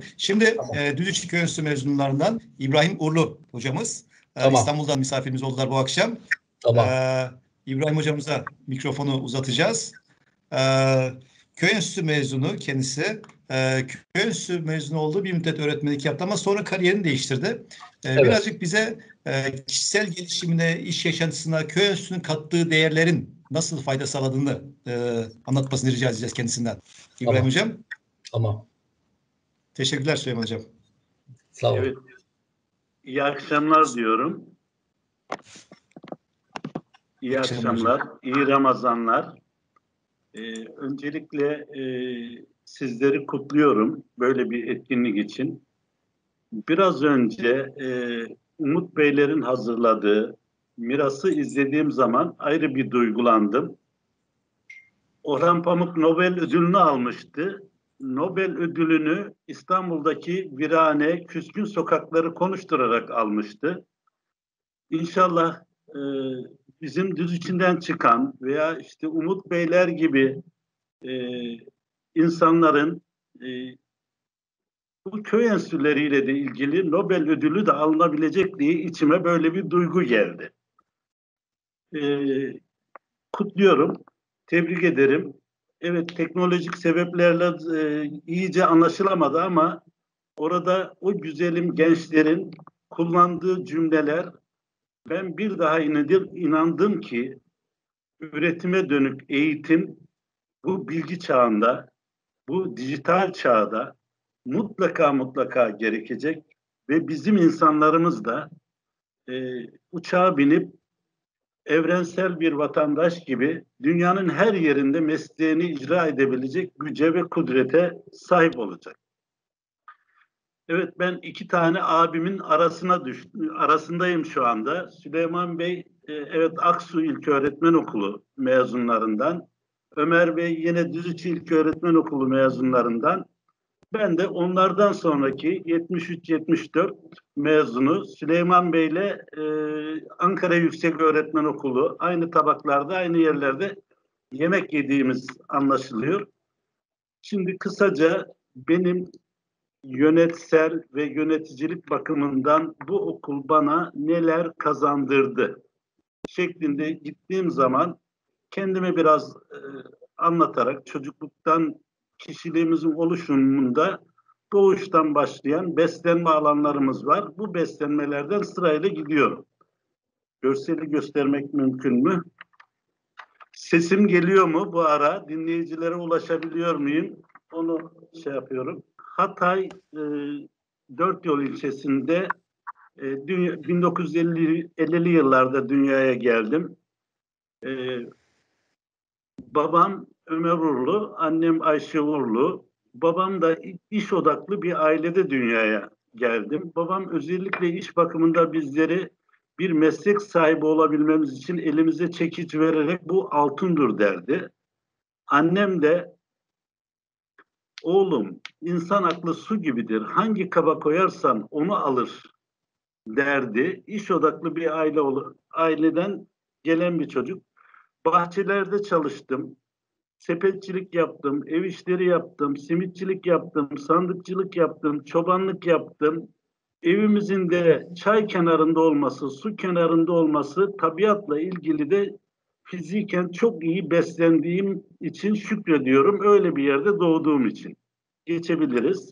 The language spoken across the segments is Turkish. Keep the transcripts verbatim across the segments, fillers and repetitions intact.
Şimdi Tamam. e, Düzüçi Köy Enstitüsü mezunlarından İbrahim Uğurlu hocamız. E, Tamam. İstanbul'dan misafirimiz oldular bu akşam. Tamam. E, İbrahim hocamıza mikrofonu uzatacağız. E, Köy Enstitüsü mezunu kendisi. E, Köy Enstitüsü mezunu olduğu bir müddet öğretmenlik yaptı ama sonra kariyerini değiştirdi. E, Evet. Birazcık bize e, kişisel gelişimine, iş yaşantısına, Köy Enstitüsü'nün kattığı değerlerin nasıl fayda sağladığını e, anlatmasını rica edeceğiz kendisinden. İbrahim Tamam. hocam. Tamam. Teşekkürler Süleyman hocam. Sağ olun. Evet. İyi akşamlar diyorum. İyi, İyi akşamlar, hocam. İyi Ramazanlar. Ee, öncelikle e, sizleri kutluyorum böyle bir etkinlik için. Biraz önce e, Umut Beylerin hazırladığı Miras'ı izlediğim zaman ayrı bir duygulandım. Orhan Pamuk Nobel ödülünü almıştı. Nobel ödülünü İstanbul'daki virane, küskün sokakları konuşturarak almıştı. İnşallah e, bizim Düzüçi'nden çıkan veya işte Umut Beyler gibi e, insanların e, bu köy enstitüleriyle de ilgili Nobel ödülü de alınabilecek diye içime böyle bir duygu geldi. E, kutluyorum, tebrik ederim. Evet, teknolojik sebeplerle e, iyice anlaşılamadı ama orada o güzelim gençlerin kullandığı cümleler, ben bir daha inandım ki üretime dönük eğitim bu bilgi çağında, bu dijital çağda mutlaka mutlaka gerekecek ve bizim insanlarımız da e, uçağa binip evrensel bir vatandaş gibi dünyanın her yerinde mesleğini icra edebilecek güce ve kudrete sahip olacak. Evet, ben iki tane abimin arasına düştüm, arasındayım şu anda. Süleyman Bey, e, evet Aksu İlköğretmen Okulu mezunlarından. Ömer Bey yine Düzüçi İlköğretmen Okulu mezunlarından. Ben de onlardan sonraki yetmiş üç yetmiş dört mezunu Süleyman Bey'le e, Ankara Yükseköğretmen Okulu aynı tabaklarda, aynı yerlerde yemek yediğimiz anlaşılıyor. Şimdi kısaca benim yönetsel ve yöneticilik bakımından bu okul bana neler kazandırdı şeklinde gittiğim zaman kendime biraz e, anlatarak çocukluktan kişiliğimizin oluşumunda doğuştan başlayan beslenme alanlarımız var. Bu beslenmelerden sırayla gidiyorum. Görseli göstermek mümkün mü? Sesim geliyor mu bu ara? Dinleyicilere ulaşabiliyor muyum? Onu şey yapıyorum. Hatay e, Dört Yol ilçesinde e, dünya, bin dokuz yüz ellili yıllarda dünyaya geldim. E, babam Ömer Uğurlu, annem Ayşe Uğurlu. Babam da iş odaklı bir ailede dünyaya geldim. Babam özellikle iş bakımında bizleri bir meslek sahibi olabilmemiz için elimize çekiç vererek bu altındır derdi. Annem de oğlum insan aklı su gibidir. Hangi kaba koyarsan onu alır derdi. İş odaklı bir aile aileden gelen bir çocuk. Bahçelerde çalıştım. Sepetçilik yaptım, ev işleri yaptım, simitçilik yaptım, sandıkçılık yaptım, çobanlık yaptım. Evimizin de çay kenarında olması, su kenarında olması, tabiatla ilgili de fiziken çok iyi beslendiğim için şükrediyorum. Öyle bir yerde doğduğum için. Geçebiliriz.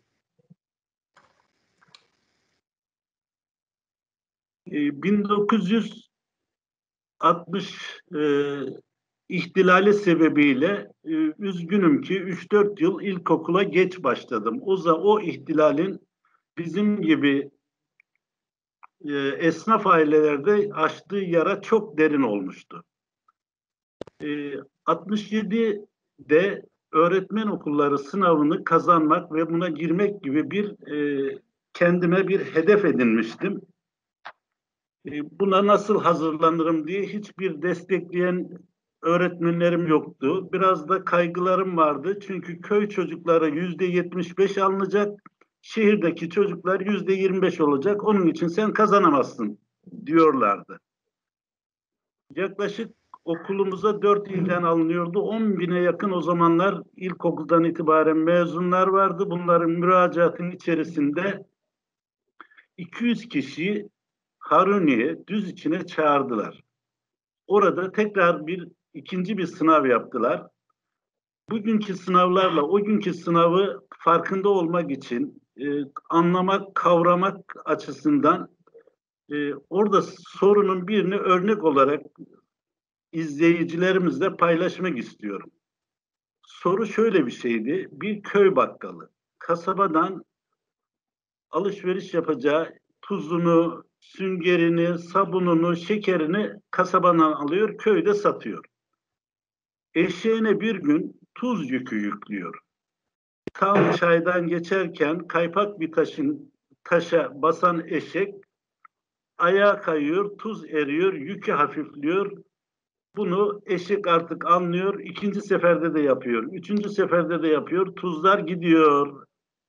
Ee, bin dokuz yüz altmış e, ihtilali sebebiyle e, üzgünüm ki üç dört yıl ilkokula geç başladım. O zaman o ihtilalin bizim gibi e, esnaf ailelerde açtığı yara çok derin olmuştu. E, altmış yedide öğretmen okulları sınavını kazanmak ve buna girmek gibi bir e, kendime bir hedef edinmiştim. E, buna nasıl hazırlanırım diye hiçbir destekleyen öğretmenlerim yoktu. Biraz da kaygılarım vardı. Çünkü köy çocukları yüzde yetmiş beş alınacak, şehirdeki çocuklar yüzde yirmi beş olacak. Onun için sen kazanamazsın diyorlardı. Yaklaşık okulumuza dört ilden alınıyordu. on bine yakın o zamanlar ilkokuldan itibaren mezunlar vardı. Bunların müracaatın içerisinde iki yüz kişiyi Haruniye, Düz içine çağırdılar. Orada tekrar bir ikinci bir sınav yaptılar. Bugünkü sınavlarla o günkü sınavı farkında olmak için, e, anlamak, kavramak açısından e, orada sorunun birini örnek olarak izleyicilerimizle paylaşmak istiyorum. Soru şöyle bir şeydi. Bir köy bakkalı kasabadan alışveriş yapacağı tuzunu, süngerini, sabununu, şekerini kasabadan alıyor, köyde satıyor. Eşeğine bir gün tuz yükü yüklüyor. Tam çaydan geçerken kaypak bir taşın taşa basan eşek ayağa kayıyor, tuz eriyor, yükü hafifliyor. Bunu eşek artık anlıyor. İkinci seferde de yapıyor. Üçüncü seferde de yapıyor. Tuzlar gidiyor.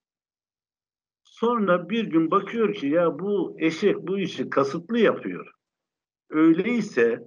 Sonra bir gün bakıyor ki ya bu eşek bu işi kasıtlı yapıyor. Öyleyse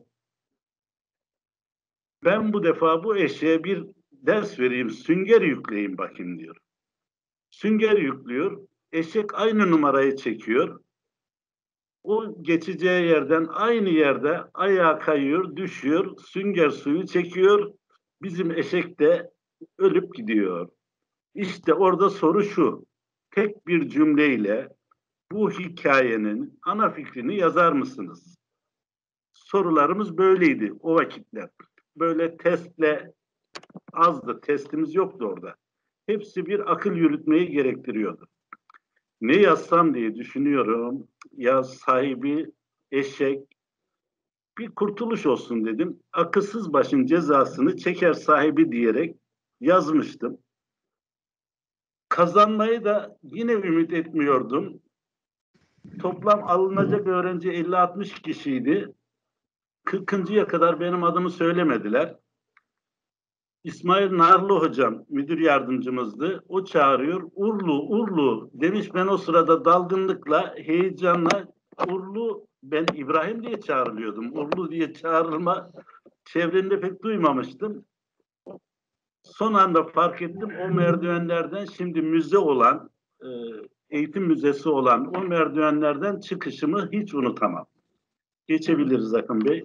ben bu defa bu eşeğe bir ders vereyim, sünger yükleyeyim bakayım diyor. Sünger yüklüyor. Eşek aynı numarayı çekiyor. O geçeceği yerden aynı yerde ayağa kayıyor, düşüyor, sünger suyu çekiyor. Bizim eşek de ölüp gidiyor. İşte orada soru şu. Tek bir cümleyle bu hikayenin ana fikrini yazar mısınız? Sorularımız böyleydi o vakitler. Böyle testle azdı. Testimiz yoktu orada. Hepsi bir akıl yürütmeyi gerektiriyordu. Ne yazsam diye düşünüyorum. Ya sahibi eşek bir kurtuluş olsun dedim. Akılsız başın cezasını çeker sahibi diyerek yazmıştım. Kazanmayı da yine ümit etmiyordum. Toplam alınacak öğrenci elli altmış kişiydi. kırkıncıya kadar benim adımı söylemediler. İsmail Narlı hocam müdür yardımcımızdı. O çağırıyor. Urlu, Urlu demiş. Ben o sırada dalgınlıkla, heyecanla Urlu, ben İbrahim diye çağrılıyordum. Urlu diye çağrılma çevremde pek duymamıştım. Son anda fark ettim. O merdivenlerden şimdi müze olan, eğitim müzesi olan o merdivenlerden çıkışımı hiç unutamam. Geçebiliriz Akın Bey.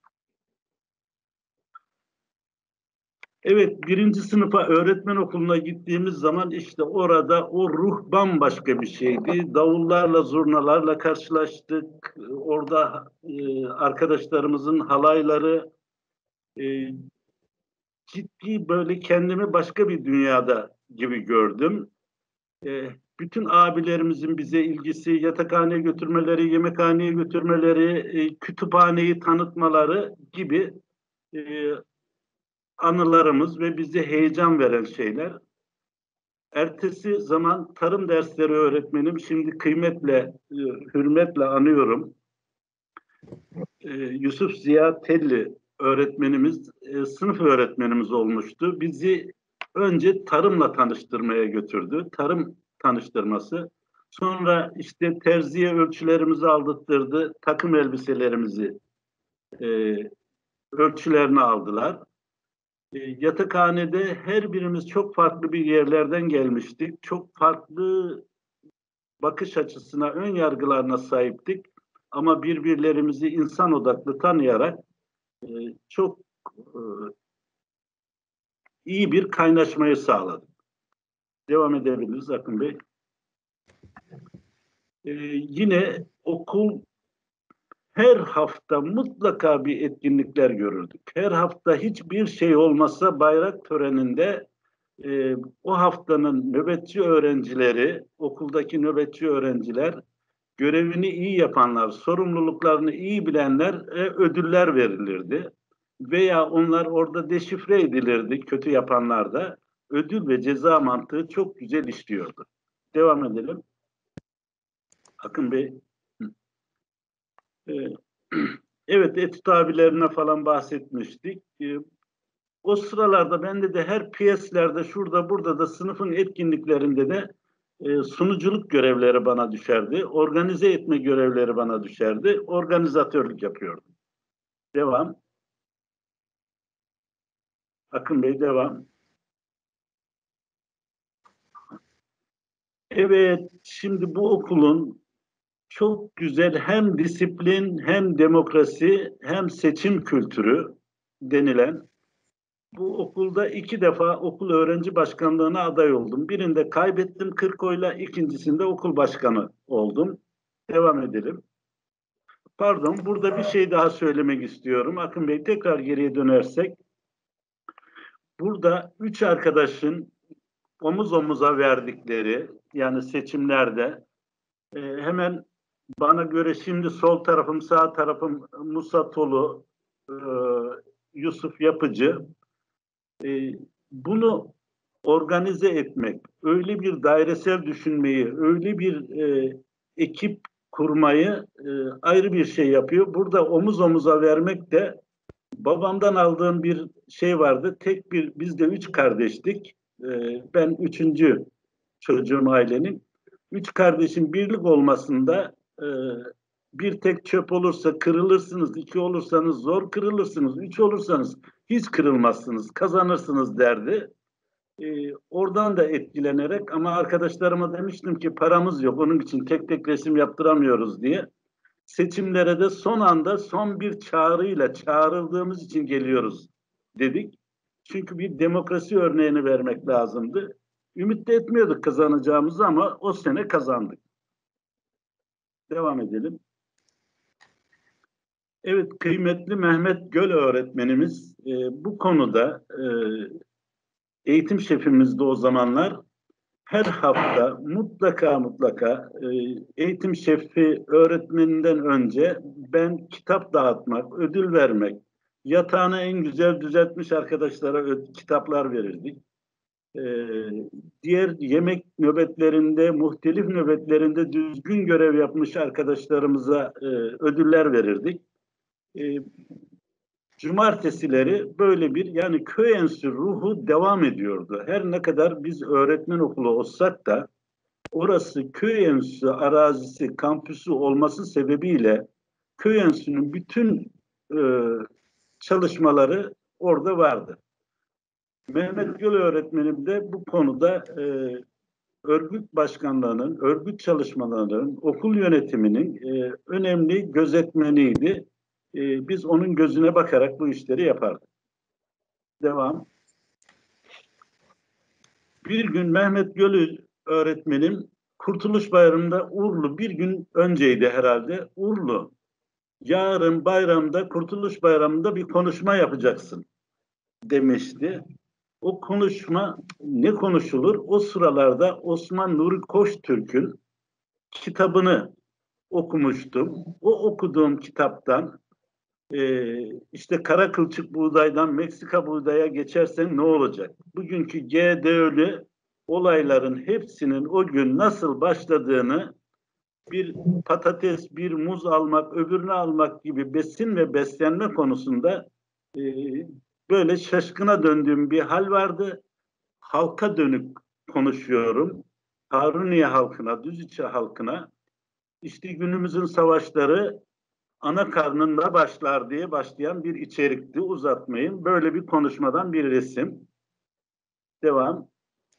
Evet, birinci sınıfa öğretmen okuluna gittiğimiz zaman işte orada o ruh bambaşka bir şeydi. Davullarla, zurnalarla karşılaştık. Orada e, arkadaşlarımızın halayları, e, ciddi böyle kendimi başka bir dünyada gibi gördüm. E, bütün abilerimizin bize ilgisi, yatakhaneye götürmeleri, yemekhaneye götürmeleri, e, kütüphaneyi tanıtmaları gibi e, anılarımız ve bize heyecan veren şeyler. Ertesi zaman tarım dersleri öğretmenim, şimdi kıymetle, hürmetle anıyorum. Yusuf Ziya Telli öğretmenimiz, sınıf öğretmenimiz olmuştu. Bizi önce tarımla tanıştırmaya götürdü. Tarım tanıştırması. Sonra işte terziye ölçülerimizi aldırttırdı. Takım elbiselerimizi ölçülerini aldılar. Yatakhanede her birimiz çok farklı bir yerlerden gelmiştik. Çok farklı bakış açısına, ön yargılarına sahiptik. Ama birbirlerimizi insan odaklı tanıyarak e, çok e, iyi bir kaynaşmayı sağladık. Devam edebiliriz Akın Bey. E, yine okul her hafta mutlaka bir etkinlikler görürdük. Her hafta hiçbir şey olmasa bayrak töreninde e, o haftanın nöbetçi öğrencileri, okuldaki nöbetçi öğrenciler, görevini iyi yapanlar, sorumluluklarını iyi bilenler e, ödüller verilirdi. Veya onlar orada deşifre edilirdi, kötü yapanlar da. Ödül ve ceza mantığı çok güzel işliyordu. Devam edelim. Akın Bey. Evet, etüt abilerine falan bahsetmiştik. O sıralarda bende de her piyeslerde, şurada burada da sınıfın etkinliklerinde de e, sunuculuk görevleri bana düşerdi. Organize etme görevleri bana düşerdi. Organizatörlük yapıyordum. Devam. Akın Bey devam. Evet, şimdi bu okulun çok güzel hem disiplin hem demokrasi hem seçim kültürü denilen bu okulda iki defa okul öğrenci başkanlığına aday oldum. Birinde kaybettim kırk oyla, ikincisinde okul başkanı oldum. Devam edelim. Pardon, burada bir şey daha söylemek istiyorum. Akın Bey, tekrar geriye dönersek. Burada üç arkadaşın omuz omuza verdikleri, yani seçimlerde e, hemen bana göre şimdi sol tarafım, sağ tarafım Musa Tolu, e, Yusuf Yapıcı. E, bunu organize etmek, öyle bir dairesel düşünmeyi, öyle bir e, ekip kurmayı e, ayrı bir şey yapıyor. Burada omuz omuza vermek de babamdan aldığım bir şey vardı. Tek bir, biz de üç kardeştik. E, ben üçüncü çocuğum ailenin. Üç kardeşin birlik olmasında e, bir tek çöp olursa kırılırsınız, iki olursanız zor kırılırsınız, üç olursanız hiç kırılmazsınız, kazanırsınız derdi. Ee, oradan da etkilenerek ama arkadaşlarıma demiştim ki paramız yok, onun için tek tek resim yaptıramıyoruz diye. Seçimlere de son anda son bir çağrıyla çağrıldığımız için geliyoruz dedik. Çünkü bir demokrasi örneğini vermek lazımdı. Ümit de etmiyorduk kazanacağımızı ama o sene kazandık. Devam edelim. Evet, kıymetli Mehmet Göl öğretmenimiz e, bu konuda e, eğitim şefimiz de o zamanlar her hafta mutlaka mutlaka e, eğitim şefi öğretmeninden önce ben kitap dağıtmak, ödül vermek, yatağını en güzel düzeltmiş arkadaşlara kitaplar verirdik. E, diğer yemek nöbetlerinde, muhtelif nöbetlerinde düzgün görev yapmış arkadaşlarımıza e, ödüller verirdik. E, Cumartesileri böyle bir, yani köy enstitüsü ruhu devam ediyordu. Her ne kadar biz öğretmen okulu olsak da orası köy enstitüsü arazisi, kampüsü olması sebebiyle köy enstitüsünün bütün e, çalışmaları orada vardı. Mehmet Göl öğretmenim de bu konuda e, örgüt başkanlığının, örgüt çalışmalarının, okul yönetiminin e, önemli gözetmeniydi. E, biz onun gözüne bakarak bu işleri yapardık. Devam. Bir gün Mehmet Gölü öğretmenim Kurtuluş Bayramı'nda Urlu, bir gün önceydi herhalde, Urlu, yarın bayramda, Kurtuluş Bayramı'nda bir konuşma yapacaksın demişti. O konuşma ne konuşulur? O sıralarda Osman Nuri Koçtürk'ün kitabını okumuştum. O okuduğum kitaptan e, işte kara kılçık buğdaydan Meksika buğdaya geçersen ne olacak? Bugünkü G D O'lu olayların hepsinin o gün nasıl başladığını, bir patates, bir muz almak, öbürünü almak gibi besin ve beslenme konusunda e, böyle şaşkına döndüğüm bir hal vardı. Halka dönük konuşuyorum. Haruniye halkına, Düziçi halkına. İşte günümüzün savaşları ana karnında başlar diye başlayan bir içerikti. Uzatmayın. Böyle bir konuşmadan bir resim. Devam.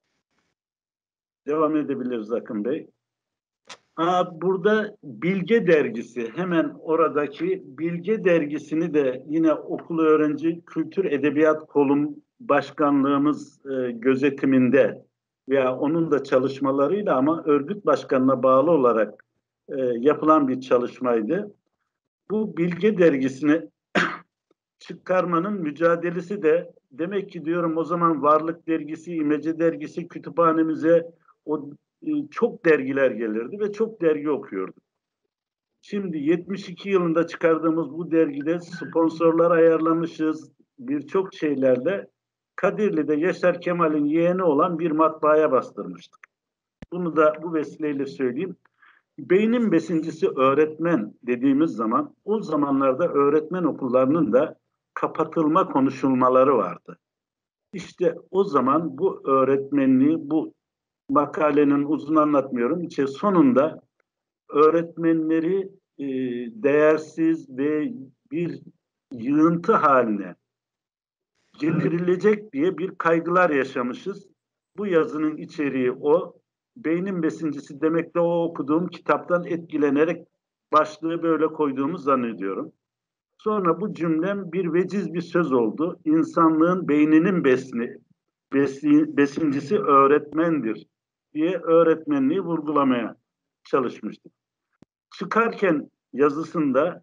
Devam edebiliriz Akın Bey. Aa, burada Bilge Dergisi, hemen oradaki Bilge Dergisini de yine okul öğrenci kültür edebiyat kolum başkanlığımız e, gözetiminde veya onun da çalışmalarıyla ama örgüt başkanına bağlı olarak e, yapılan bir çalışmaydı. Bu Bilge Dergisini çıkarmanın mücadelesi de demek ki diyorum o zaman Varlık Dergisi, İmece Dergisi kütüphanemize o e, çok dergiler gelirdi ve çok dergi okuyorduk. Şimdi yetmiş iki yılında çıkardığımız bu dergide sponsorlar ayarlamışız, birçok şeylerle Kadirli'de Yaşar Kemal'in yeğeni olan bir matbaaya bastırmıştık. Bunu da bu vesileyle söyleyeyim. Beynin besincisi öğretmen dediğimiz zaman o zamanlarda öğretmen okullarının da kapatılma konuşulmaları vardı. İşte o zaman bu öğretmenliği, bu makalenin uzun anlatmıyorum, İşte sonunda öğretmenleri e, değersiz ve bir yığıntı haline getirilecek diye bir kaygılar yaşamışız. Bu yazının içeriği o. Beynin besincisi demek de o okuduğum kitaptan etkilenerek başlığı böyle koyduğumu zannediyorum. Sonra bu cümlem bir veciz bir söz oldu. İnsanlığın beyninin besini, besi, besincisi öğretmendir diye öğretmenliği vurgulamaya çalışmıştık. Çıkarken yazısında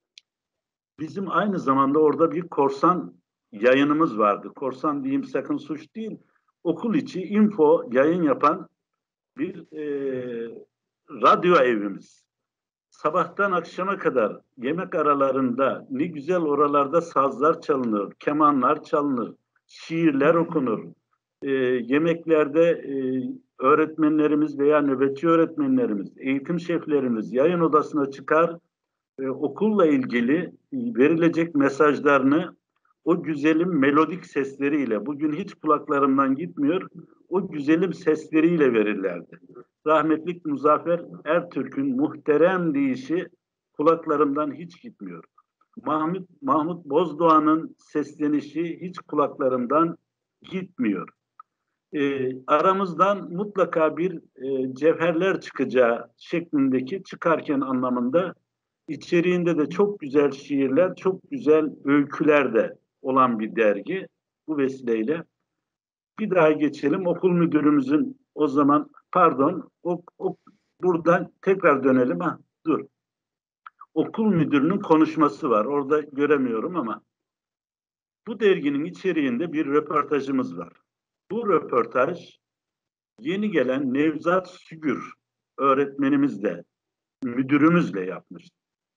bizim aynı zamanda orada bir korsan yayınımız vardı. Korsan diyeyim sakın suç değil. Okul içi info yayın yapan bir e, radyo evimiz. Sabahtan akşama kadar yemek aralarında ne güzel oralarda sazlar çalınır, kemanlar çalınır, şiirler okunur. E, yemeklerde e, öğretmenlerimiz veya nöbetçi öğretmenlerimiz, eğitim şeflerimiz yayın odasına çıkar, e, okulla ilgili verilecek mesajlarını o güzelim melodik sesleriyle, bugün hiç kulaklarımdan gitmiyor, o güzelim sesleriyle verirlerdi. Rahmetlik Muzaffer Ertürk'ün muhterem deyişi kulaklarımdan hiç gitmiyor. Mahmut, Mahmut Bozdoğan'ın seslenişi hiç kulaklarımdan gitmiyor. E, aramızdan mutlaka bir e, cevherler çıkacağı şeklindeki çıkarken anlamında içeriğinde de çok güzel şiirler, çok güzel öyküler de olan bir dergi bu vesileyle. Bir daha geçelim. Okul müdürümüzün o zaman pardon o, o, buradan tekrar dönelim. Ha, dur. Okul müdürünün konuşması var. Orada göremiyorum ama bu derginin içeriğinde bir röportajımız var. Bu röportaj yeni gelen Nevzat Sügür öğretmenimizle, müdürümüzle yapmıştı.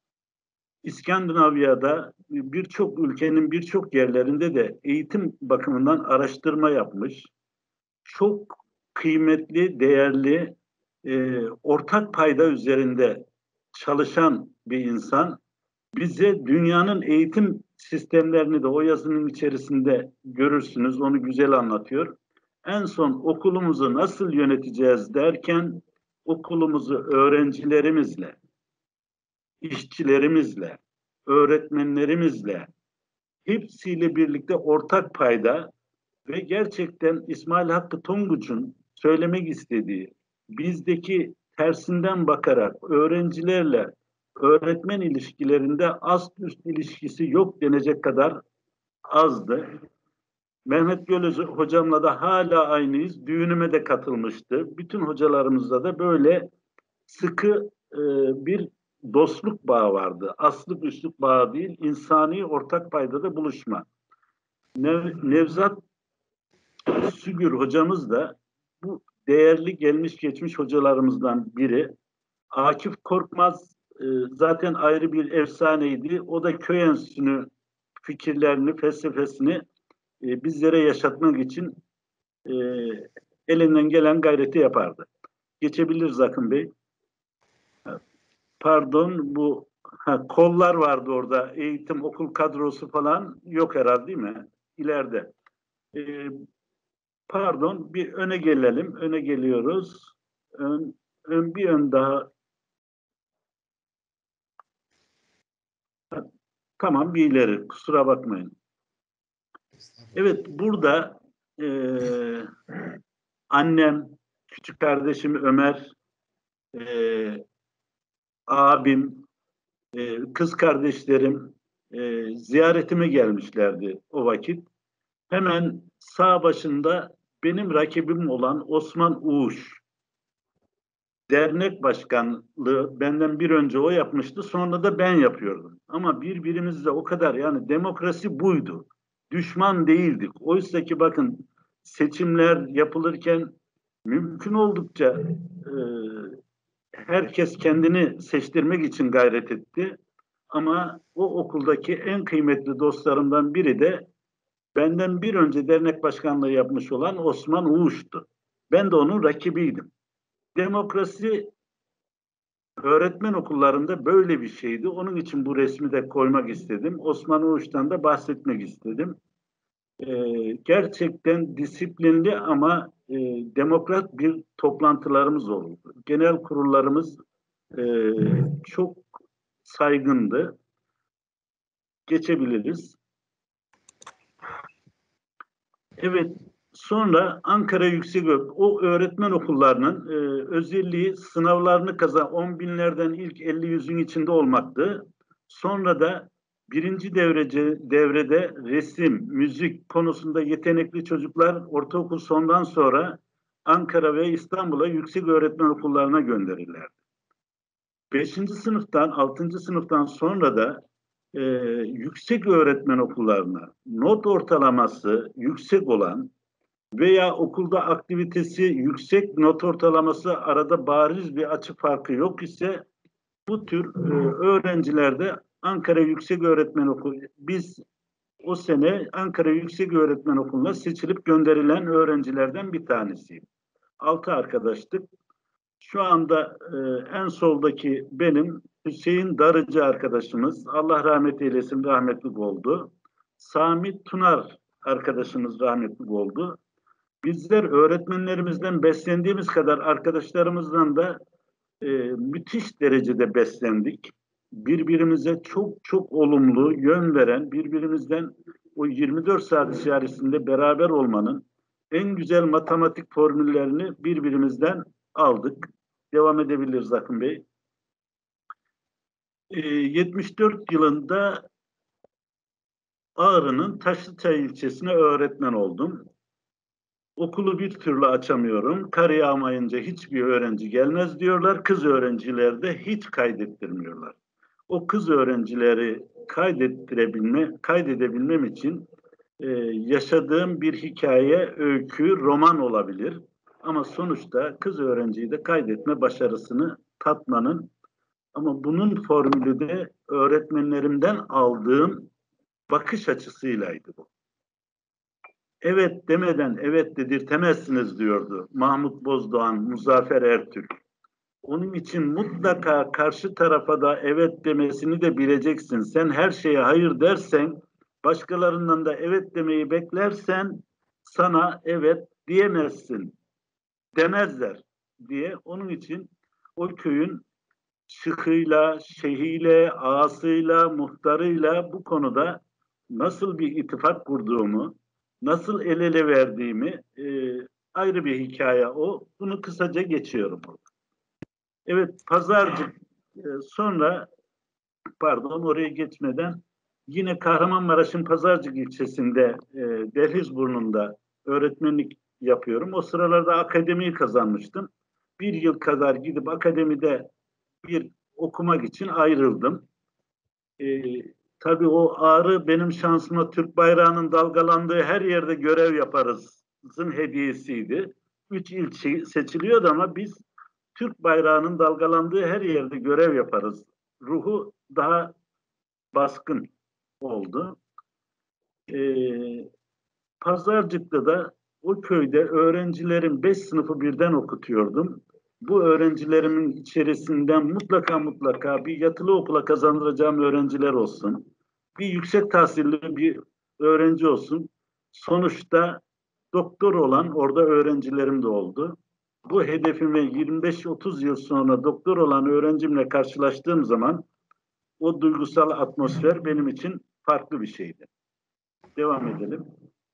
İskandinavya'da birçok ülkenin birçok yerlerinde de eğitim bakımından araştırma yapmış. Çok kıymetli, değerli, e, ortak payda üzerinde çalışan bir insan. Bize dünyanın eğitim sistemlerini de o yazının içerisinde görürsünüz. Onu güzel anlatıyor. En son okulumuzu nasıl yöneteceğiz derken okulumuzu öğrencilerimizle, işçilerimizle, öğretmenlerimizle hepsiyle birlikte ortak payda ve gerçekten İsmail Hakkı Tonguç'un söylemek istediği bizdeki tersinden bakarak öğrencilerle öğretmen ilişkilerinde ast üst ilişkisi yok denecek kadar azdı. Mehmet Gölöz hocamla da hala aynıyız. Düğünüme de katılmıştı. Bütün hocalarımızla da böyle sıkı e, bir dostluk bağı vardı. Aslık üslup bağı değil, insani ortak paydada buluşma. Nev, Nevzat Sügür hocamız da bu değerli gelmiş geçmiş hocalarımızdan biri. Akif Korkmaz e, zaten ayrı bir efsaneydi. O da köy enstitüsünü fikirlerini, felsefesini e, bizlere yaşatmak için e, elinden gelen gayreti yapardı. Geçebiliriz Akın Bey. Pardon, bu ha, kollar vardı orada. Eğitim, okul kadrosu falan yok herhalde değil mi? İleride. Ee, pardon, bir öne gelelim. Öne geliyoruz. Ön, ön bir ön daha. Ha, tamam, bir ileri. Kusura bakmayın. Evet, burada e, annem, küçük kardeşim Ömer, e, abim, e, kız kardeşlerim e, ziyaretime gelmişlerdi o vakit. Hemen sağ başında benim rakibim olan Osman Uğuş, dernek başkanlığı benden bir önce o yapmıştı, sonra da ben yapıyordum. Ama birbirimizle o kadar, yani demokrasi buydu. Düşman değildik. Oysa ki bakın, seçimler yapılırken mümkün oldukça e, herkes kendini seçtirmek için gayret etti. Ama o okuldaki en kıymetli dostlarımdan biri de benden bir önce dernek başkanlığı yapmış olan Osman Uğuş'tu. Ben de onun rakibiydim. Demokrasi öğretmen okullarında böyle bir şeydi. Onun için bu resmi de koymak istedim. Osman Uğuş'tan da bahsetmek istedim. Ee, gerçekten disiplinli ama e, demokrat bir toplantılarımız oldu. Genel kurullarımız e, çok saygındı. Geçebiliriz. Evet, sonra Ankara Yüksek Ö- o öğretmen okullarının e, özelliği sınavlarını kazan on binlerden ilk elli yüzün içinde olmaktı. Sonra da birinci devrece, devrede resim, müzik konusunda yetenekli çocuklar ortaokul sondan sonra Ankara ve İstanbul'a yüksek öğretmen okullarına gönderirler. Beşinci sınıftan, altıncı sınıftan sonra da e, yüksek öğretmen okullarına not ortalaması yüksek olan veya okulda aktivitesi yüksek, not ortalaması arada bariz bir açı farkı yok ise bu tür e, öğrencilerde Ankara Yüksek Öğretmen Okulu, biz o sene Ankara Yüksek Öğretmen Okulu'na seçilip gönderilen öğrencilerden bir tanesiyim. Altı arkadaştık. Şu anda e, en soldaki benim Hüseyin Darıcı arkadaşımız, Allah rahmet eylesin, rahmetlik oldu. Sami Tunar arkadaşımız rahmetlik oldu. Bizler öğretmenlerimizden beslendiğimiz kadar arkadaşlarımızdan da e, müthiş derecede beslendik. Birbirimize çok çok olumlu yön veren, birbirimizden o yirmi dört saat içerisinde beraber olmanın en güzel matematik formüllerini birbirimizden aldık. Devam edebiliriz Akın Bey. E, yetmiş dört yılında Ağrı'nın Taşlıçay ilçesine öğretmen oldum. Okulu bir türlü açamıyorum. Kar yağmayınca hiçbir öğrenci gelmez diyorlar. Kız öğrencileri de hiç kaydettirmiyorlar. O kız öğrencileri kaydettirebilme, kaydedebilmem için e, yaşadığım bir hikaye, öykü, roman olabilir. Ama sonuçta kız öğrenciyi de kaydetme başarısını tatmanın, ama bunun formülü de öğretmenlerimden aldığım bakış açısıylaydı bu. Evet demeden evet dedirtemezsiniz diyordu Mahmut Bozdoğan, Muzaffer Ertürk. Onun için mutlaka karşı tarafa da evet demesini de bileceksin. Sen her şeye hayır dersen, başkalarından da evet demeyi beklersen sana evet diyemezsin, demezler diye. Onun için o köyün şıkıyla, şeyhiyle, ağasıyla, muhtarıyla bu konuda nasıl bir ittifak kurduğumu, nasıl el ele verdiğimi e, ayrı bir hikaye o. Bunu kısaca geçiyorum. Evet, Pazarcık e, sonra pardon oraya geçmeden yine Kahramanmaraş'ın Pazarcık ilçesinde e, Dehlizburnu'nda öğretmenlik yapıyorum. O sıralarda akademiyi kazanmıştım. Bir yıl kadar gidip akademide bir okumak için ayrıldım. Ee, tabii o Ağrı benim şansıma Türk bayrağının dalgalandığı her yerde görev yaparız'ın hediyesiydi. Üç il seçiliyordu ama biz Türk bayrağının dalgalandığı her yerde görev yaparız. Ruhu daha baskın oldu. Ee, Pazarcık'ta da o köyde öğrencilerin beş sınıfı birden okutuyordum. Bu öğrencilerimin içerisinden mutlaka mutlaka bir yatılı okula kazandıracağım öğrenciler olsun. Bir yüksek tahsilli bir öğrenci olsun. Sonuçta doktor olan orada öğrencilerim de oldu. Bu hedefime yirmi beş otuz yıl sonra doktor olan öğrencimle karşılaştığım zaman o duygusal atmosfer benim için farklı bir şeydi. Devam edelim.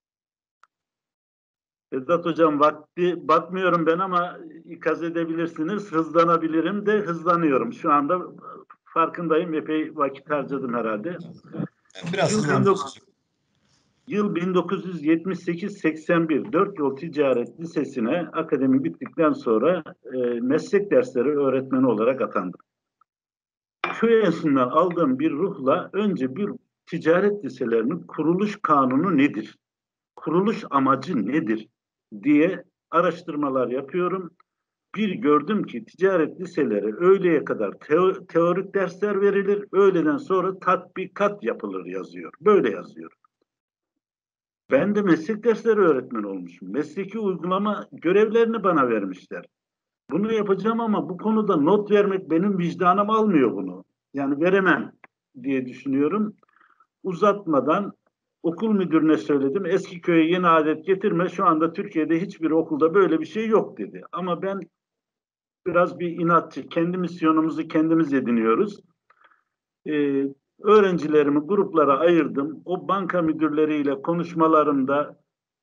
Vedat Hocam vakti bakmıyorum ben ama ikaz edebilirsiniz. Hızlanabilirim de hızlanıyorum. Şu anda farkındayım. Epey vakit harcadım herhalde. Biraz Yıl, hızlandırırız. yıl bin dokuz yüz yetmiş sekiz seksen bir Dört Yol Ticaret Lisesi'ne akademi bittikten sonra e, meslek dersleri öğretmeni olarak atandım. Köy enstitüsünden aldığım bir ruhla önce bir ticaret liselerinin kuruluş kanunu nedir? Kuruluş amacı nedir diye araştırmalar yapıyorum. Bir gördüm ki ticaret liseleri öğleye kadar teo teorik dersler verilir, öğleden sonra tatbikat yapılır yazıyor. Böyle yazıyor. Ben de meslek dersleri öğretmeni olmuşum. Mesleki uygulama görevlerini bana vermişler. Bunu yapacağım ama bu konuda not vermek benim vicdanım almıyor bunu. Yani veremem diye düşünüyorum. Uzatmadan okul müdürüne söyledim. Eski köye yeni adet getirme. Şu anda Türkiye'de hiçbir okulda böyle bir şey yok dedi. Ama ben biraz bir inatçı. Kendi misyonumuzu kendimiz ediniyoruz. Ee, öğrencilerimi gruplara ayırdım. O banka müdürleriyle konuşmalarımda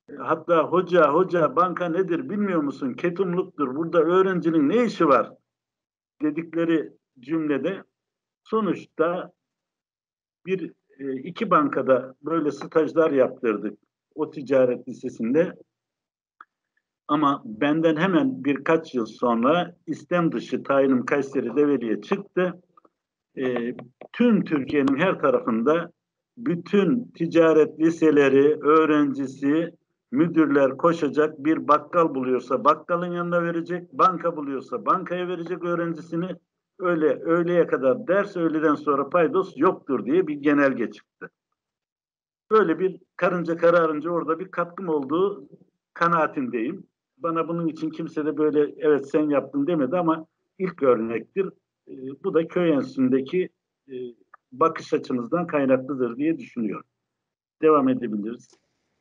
hatta hoca hoca banka nedir bilmiyor musun? Ketumluktur. Burada öğrencinin ne işi var? Dedikleri cümlede sonuçta bir e, iki bankada böyle stajlar yaptırdık o ticaret lisesinde. Ama benden hemen birkaç yıl sonra istem dışı tayinim Kayseri Develi'ye çıktı. E, tüm Türkiye'nin her tarafında bütün ticaret liseleri, öğrencisi, müdürler koşacak, bir bakkal buluyorsa bakkalın yanına verecek, banka buluyorsa bankaya verecek öğrencisini. Öyle öğleye kadar ders, öğleden sonra paydos yoktur diye bir genelge çıktı. Böyle bir karınca kararınca orada bir katkım olduğu kanaatindeyim. Bana bunun için kimse de böyle evet sen yaptın demedi ama ilk örnektir. E, bu da köy enstitüsündeki e, bakış açımızdan kaynaklıdır diye düşünüyorum. Devam edebiliriz.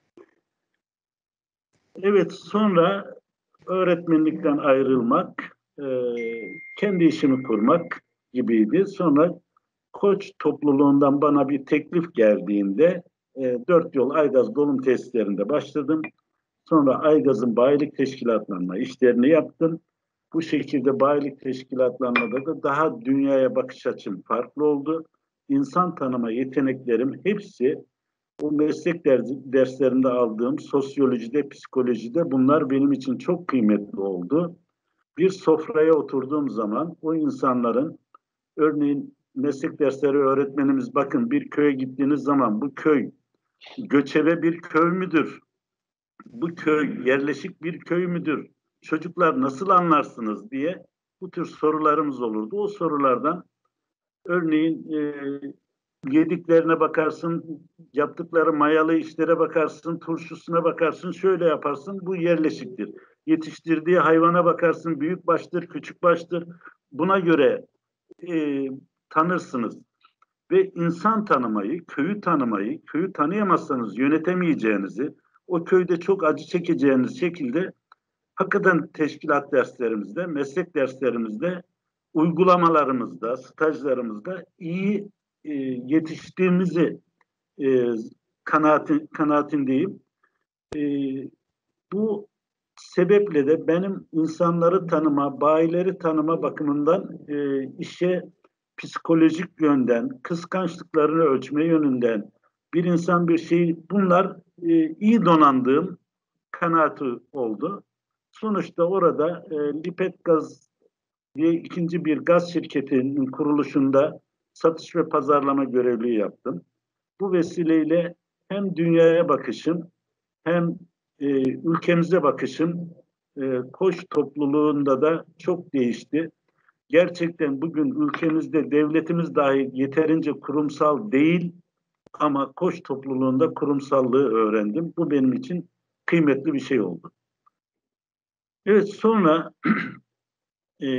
Evet, sonra öğretmenlikten ayrılmak, e, kendi işimi kurmak gibiydi. Sonra Koç topluluğundan bana bir teklif geldiğinde e, dört yol Aygaz dolum tesislerinde başladım. Sonra Aygaz'ın bayilik teşkilatlarına işlerini yaptım. Bu şekilde bayilik teşkilatlarında da daha dünyaya bakış açım farklı oldu. İnsan tanıma yeteneklerim hepsi o meslek derslerinde aldığım sosyolojide, psikolojide bunlar benim için çok kıymetli oldu. Bir sofraya oturduğum zaman o insanların örneğin meslek dersleri öğretmenimiz bakın bir köye gittiğiniz zaman bu köy göçebe bir köy müdür? Bu köy yerleşik bir köy müdür? Çocuklar nasıl anlarsınız diye bu tür sorularımız olurdu. O sorulardan örneğin e, yediklerine bakarsın, yaptıkları mayalı işlere bakarsın, turşusuna bakarsın, şöyle yaparsın, bu yerleşiktir. Yetiştirdiği hayvana bakarsın, büyük baştır, küçük baştır. Buna göre e, tanırsınız. Ve insan tanımayı, köyü tanımayı, köyü tanıyamazsanız yönetemeyeceğinizi, o köyde çok acı çekeceğiniz şekilde hakikaten teşkilat derslerimizde, meslek derslerimizde, uygulamalarımızda, stajlarımızda iyi e, yetiştiğimizi e, kanaatin, kanaatindeyim. E, bu sebeple de benim insanları tanıma, bayileri tanıma bakımından e, işe psikolojik yönden, kıskançlıklarını ölçme yönünden bir insan bir şey, bunlar e, iyi donandığım kanaati oldu. Sonuçta orada e, Lipet Gaz diye ikinci bir gaz şirketinin kuruluşunda satış ve pazarlama görevliliği yaptım. Bu vesileyle hem dünyaya bakışım hem e, ülkemize bakışım e, Koç topluluğunda da çok değişti. Gerçekten bugün ülkemizde devletimiz dahi yeterince kurumsal değil ama Koç topluluğunda kurumsallığı öğrendim. Bu benim için kıymetli bir şey oldu. Evet, sonra e,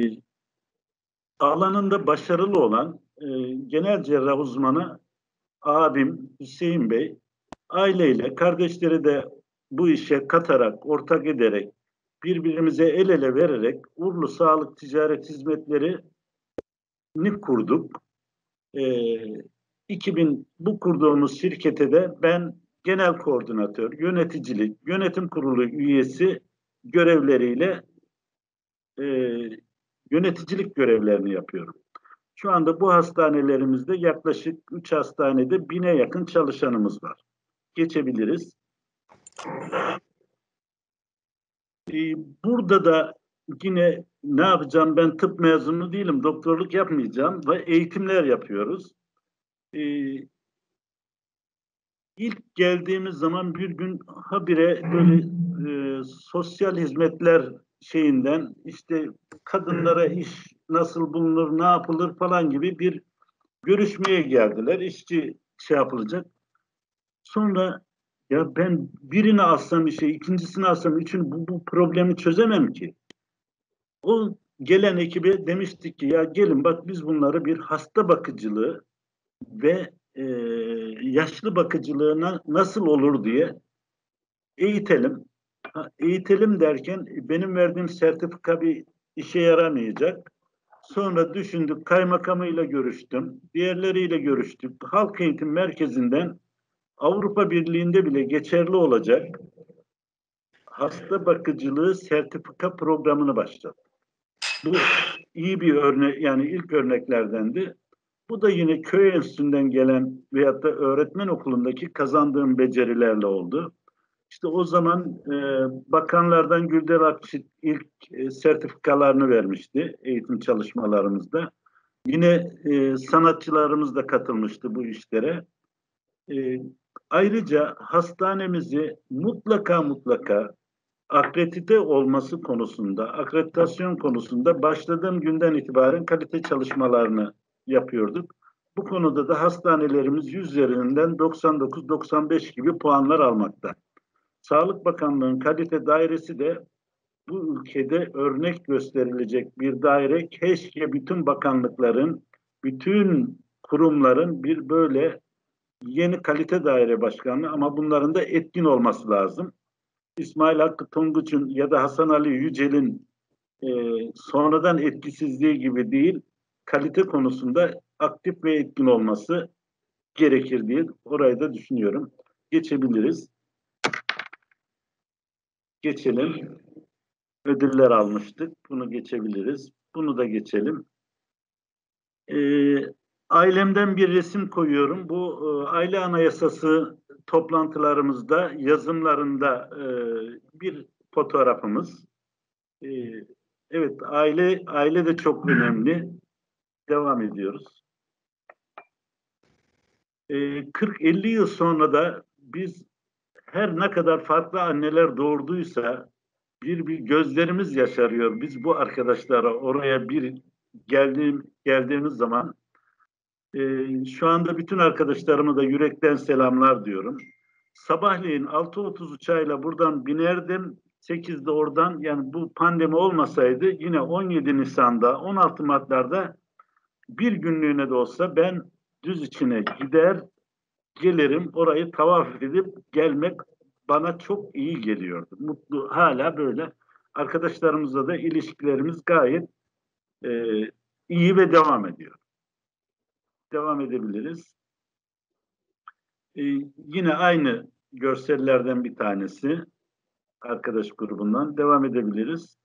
alanında başarılı olan e, genel cerrah uzmanı abim Hüseyin Bey aileyle, kardeşleri de bu işe katarak, ortak ederek, birbirimize el ele vererek Urlu Sağlık Ticaret Hizmetleri'ni kurduk. Ee, iki bin bu kurduğumuz şirkete de ben genel koordinatör, yöneticilik, yönetim kurulu üyesi görevleriyle e, yöneticilik görevlerini yapıyorum. Şu anda bu hastanelerimizde yaklaşık üç hastanede bine yakın çalışanımız var. Geçebiliriz. Ee, burada da yine ne yapacağım? Ben tıp mezunu değilim. Doktorluk yapmayacağım ve eğitimler yapıyoruz. Ee, ilk geldiğimiz zaman bir gün habire böyle e, sosyal hizmetler şeyinden işte kadınlara iş nasıl bulunur, ne yapılır falan gibi bir görüşmeye geldiler. İşçi şey yapılacak. Sonra ya ben birini alsam bir şey, ikincisini alsam üçün bu, bu problemi çözemem ki. O gelen ekibe demiştik ki ya gelin bak biz bunları bir hasta bakıcılığı ve e, yaşlı bakıcılığına nasıl olur diye eğitelim. Ha, eğitelim derken benim verdiğim sertifika bir işe yaramayacak. Sonra düşündük, kaymakamıyla görüştüm, diğerleriyle görüştük. Halk Eğitim Merkezi'nden Avrupa Birliği'nde bile geçerli olacak hasta bakıcılığı sertifika programını başlattı. Bu iyi bir örnek, yani ilk örneklerdendi. Bu da yine köy enstitüsünden gelen veyahut da öğretmen okulundaki kazandığım becerilerle oldu. İşte o zaman e, bakanlardan Güldal Akçit ilk e, sertifikalarını vermişti eğitim çalışmalarımızda. Yine e, sanatçılarımız da katılmıştı bu işlere. E, ayrıca hastanemizi mutlaka mutlaka akredite olması konusunda, akreditasyon konusunda başladığım günden itibaren kalite çalışmalarını yapıyorduk. Bu konuda da hastanelerimiz yüz üzerinden doksan dokuz doksan beş gibi puanlar almakta. Sağlık Bakanlığı'nın kalite dairesi de bu ülkede örnek gösterilecek bir daire. Keşke bütün bakanlıkların, bütün kurumların bir böyle yeni kalite daire başkanlığı, ama bunların da etkin olması lazım. İsmail Hakkı Tonguç'un ya da Hasan Ali Yücel'in e, sonradan etkisizliği gibi değil, kalite konusunda aktif ve etkin olması gerekir diye orayı da düşünüyorum. Geçebiliriz. Geçelim. Ödüller almıştık. Bunu geçebiliriz. Bunu da geçelim. Ee, ailemden bir resim koyuyorum. Bu e, aile anayasası toplantılarımızda, yazımlarında e, bir fotoğrafımız. E, evet, aile aile de çok önemli. Devam ediyoruz. E, kırk elli yıl sonra da biz her ne kadar farklı anneler doğurduysa bir bir gözlerimiz yaşarıyor. Biz bu arkadaşlara oraya bir geldiğim geldiğimiz zaman e, şu anda bütün arkadaşlarıma da yürekten selamlar diyorum. Sabahleyin altı otuz uçağıyla buradan binerdim. sekizde oradan, yani bu pandemi olmasaydı yine on yedi Nisan'da on altı Mart'larda bir günlüğüne de olsa ben düz içine gider gelirim, orayı tavaf edip gelmek bana çok iyi geliyordu. Mutlu, hala böyle. Arkadaşlarımızla da ilişkilerimiz gayet e, iyi ve devam ediyor. Devam edebiliriz. E, yine aynı görsellerden bir tanesi. Arkadaş grubundan devam edebiliriz.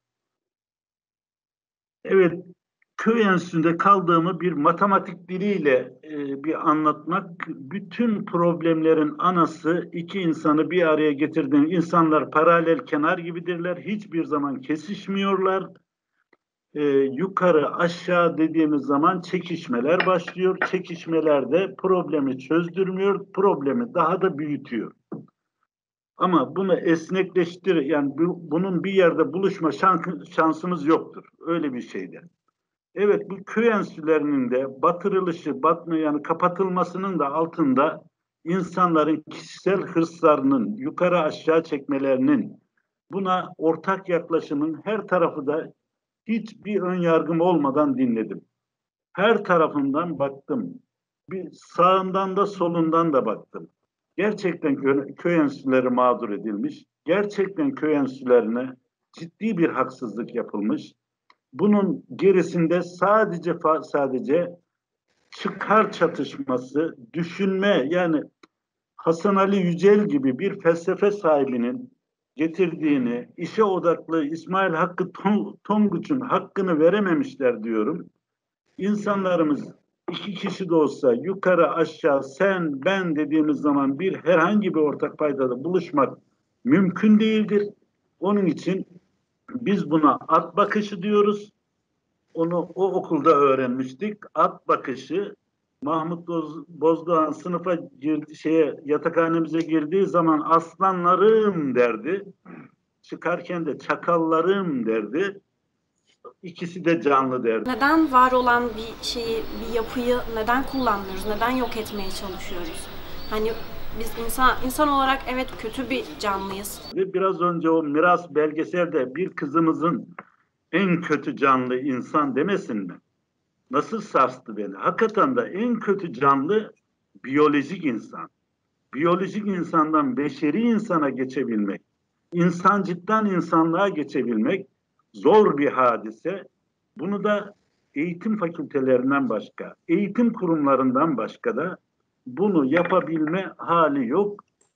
Evet, köy enstitüsünde kaldığımı bir matematik diliyle e, bir anlatmak, bütün problemlerin anası iki insanı bir araya getirdiğin insanlar paralel kenar gibidirler. Hiçbir zaman kesişmiyorlar. E, yukarı aşağı dediğimiz zaman çekişmeler başlıyor. Çekişmeler de problemi çözdürmüyor, problemi daha da büyütüyor. Ama bunu esnekleştir, yani bu, bunun bir yerde buluşma şansımız yoktur. Öyle bir şeyde. Evet, bu köy enstitülerinin de batırılışı, batma, yani kapatılmasının da altında insanların kişisel hırslarının yukarı aşağı çekmelerinin, buna ortak yaklaşımın her tarafı da hiçbir ön yargım olmadan dinledim. Her tarafından baktım. Bir sağından da solundan da baktım. Gerçekten köy, köy enstitüleri mağdur edilmiş. Gerçekten köy enstitülerine ciddi bir haksızlık yapılmış. Bunun gerisinde sadece sadece çıkar çatışması, düşünme, yani Hasan Ali Yücel gibi bir felsefe sahibinin getirdiğini, işe odaklı İsmail Hakkı Tonguç'un hakkını verememişler diyorum. İnsanlarımız iki kişi de olsa yukarı aşağı sen ben dediğimiz zaman bir herhangi bir ortak paydada buluşmak mümkün değildir. Onun için biz buna at bakışı diyoruz. Onu o okulda öğrenmiştik. At bakışı. Mahmut Boz, Bozdoğan sınıfa girdi, şeye yatakhanemize girdiği zaman aslanlarım derdi. Çıkarken de çakallarım derdi. İkisi de canlı derdi. Neden var olan bir şeyi, bir yapıyı neden kullanmıyoruz? Neden yok etmeye çalışıyoruz? Hani biz insan insan olarak evet kötü bir canlıyız. Ve biraz önce o miras belgeselde bir kızımızın en kötü canlı insan demesin mi? Nasıl sarstı beni? Hakikaten de en kötü canlı biyolojik insan. Biyolojik insandan beşeri insana geçebilmek, insancıktan insanlığa geçebilmek zor bir hadise. Bunu da eğitim fakültelerinden başka, eğitim kurumlarından başka da bunu yapabilme hali yok.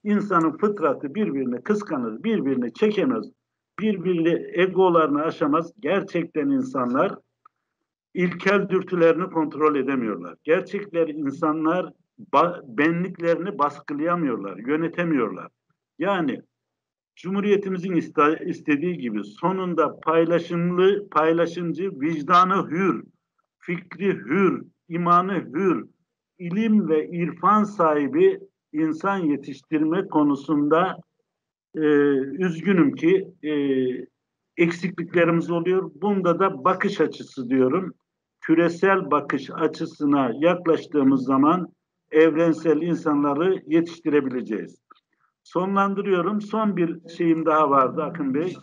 insanın fıtratı birbirini kıskanır, birbirini çekemez, birbirini egolarını aşamaz. Gerçekten insanlar ilkel dürtülerini kontrol edemiyorlar. Gerçekler insanlar ba benliklerini baskılayamıyorlar, yönetemiyorlar. Yani Cumhuriyetimizin iste istediği gibi sonunda paylaşımlı, paylaşımcı, vicdanı hür, fikri hür, imanı hür, ilim ve irfan sahibi insan yetiştirme konusunda e, üzgünüm ki e, eksikliklerimiz oluyor. Bunda da bakış açısı diyorum. Küresel bakış açısına yaklaştığımız zaman evrensel insanları yetiştirebileceğiz. Sonlandırıyorum. Son bir şeyim daha vardı Akın Bey.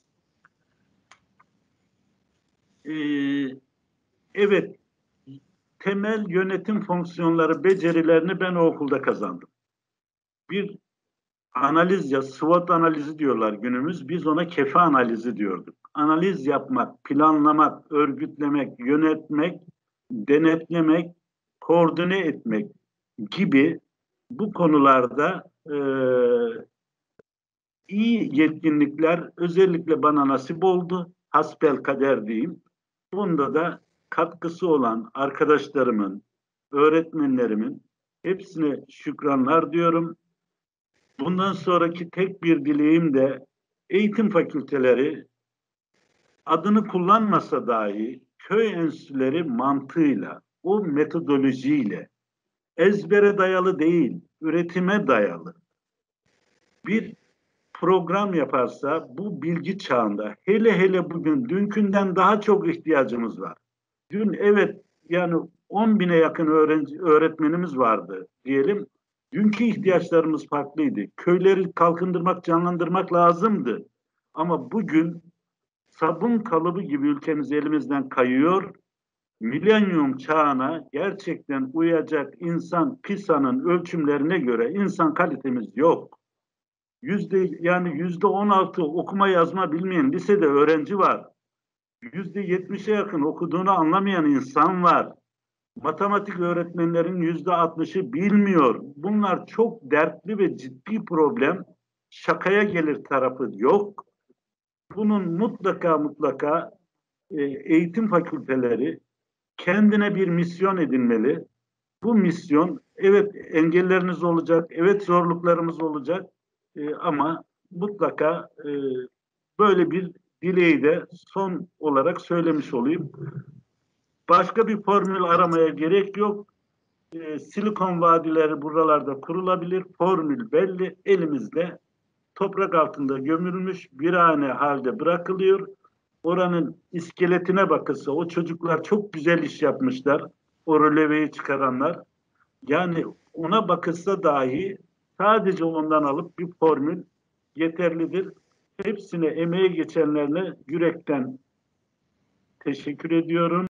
Ee, evet, temel yönetim fonksiyonları, becerilerini ben o okulda kazandım. Bir analiz ya, SWOT analizi diyorlar günümüz. Biz ona kefe analizi diyorduk. Analiz yapmak, planlamak, örgütlemek, yönetmek, denetlemek, koordine etmek gibi bu konularda e, iyi yetkinlikler özellikle bana nasip oldu. Hasbelkader diyeyim. Bunda da katkısı olan arkadaşlarımın, öğretmenlerimin hepsine şükranlar diyorum. Bundan sonraki tek bir dileğim de eğitim fakülteleri adını kullanmasa dahi köy enstitüleri mantığıyla, o metodolojiyle ezbere dayalı değil, üretime dayalı bir program yaparsa bu bilgi çağında hele hele bugün dünkünden daha çok ihtiyacımız var. Dün evet yani on bine yakın öğrenci, öğretmenimiz vardı diyelim. Dünkü ihtiyaçlarımız farklıydı. Köyleri kalkındırmak, canlandırmak lazımdı. Ama bugün sabun kalıbı gibi ülkemiz elimizden kayıyor. Milenyum çağına gerçekten uyacak insan PISA'nın ölçümlerine göre insan kalitemiz yok. Yüzde yani yüzde on altı okuma yazma bilmeyen lisede öğrenci var. Yüzde yetmişe yakın okuduğunu anlamayan insan var. Matematik öğretmenlerin yüzde altmışı bilmiyor. Bunlar çok dertli ve ciddi problem. Şakaya gelir tarafı yok. Bunun mutlaka mutlaka e, eğitim fakülteleri kendine bir misyon edinmeli. Bu misyon evet engelleriniz olacak, evet zorluklarımız olacak e, ama mutlaka e, böyle bir dileği de son olarak söylemiş olayım. Başka bir formül aramaya gerek yok. E, Silikon vadileri buralarda kurulabilir. Formül belli. Elimizde toprak altında gömülmüş birhane halde bırakılıyor. Oranın iskeletine bakılsa o çocuklar çok güzel iş yapmışlar. O röleveyi çıkaranlar. Yani ona bakılsa dahi sadece ondan alıp bir formül yeterlidir. Hepsine emeği geçenlerine yürekten teşekkür ediyorum.